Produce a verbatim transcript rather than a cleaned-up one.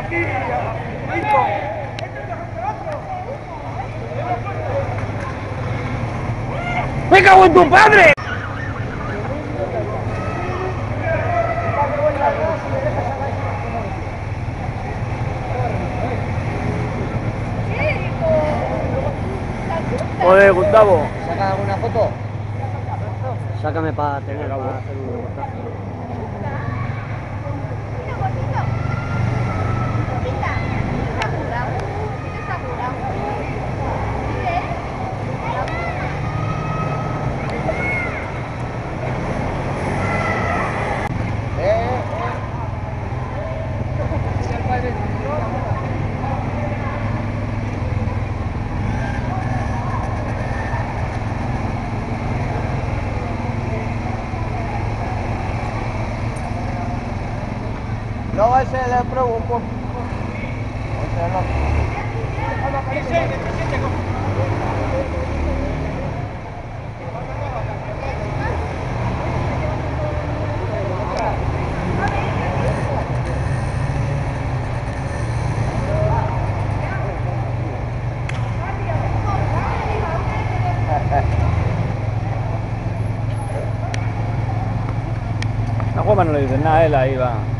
¡Me cago en tu padre! Joder, Gustavo. ¿Sacas alguna foto? Sácame para tener para hacer un reportaje. No, ese le pruebo un poco. La Juanma no le dice nada, él ahí va.